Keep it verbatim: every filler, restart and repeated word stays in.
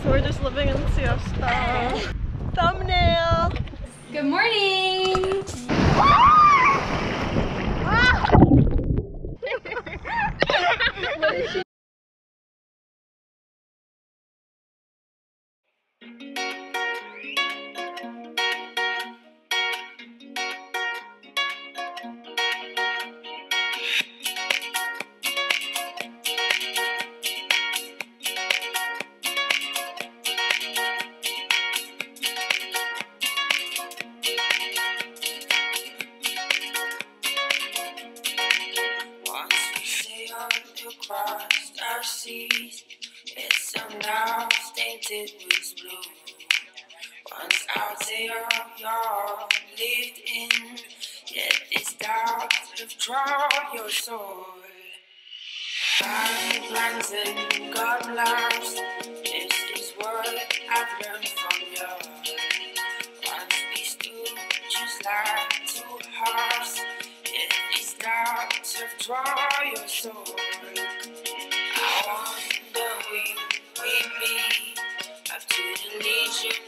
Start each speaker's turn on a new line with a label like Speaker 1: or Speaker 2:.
Speaker 1: So we're just living in siesta. Thumbnail!
Speaker 2: Good morning!
Speaker 3: Across our seas, it's somehow tainted with blue. Once out there, you're lived in, yet these doubts have drawn your soul. Five plans and God laughs. This is what I've learned from you. Once we stood just like two hearts, yet these doubts have drawn your soul. I wonder will we meet up to the legion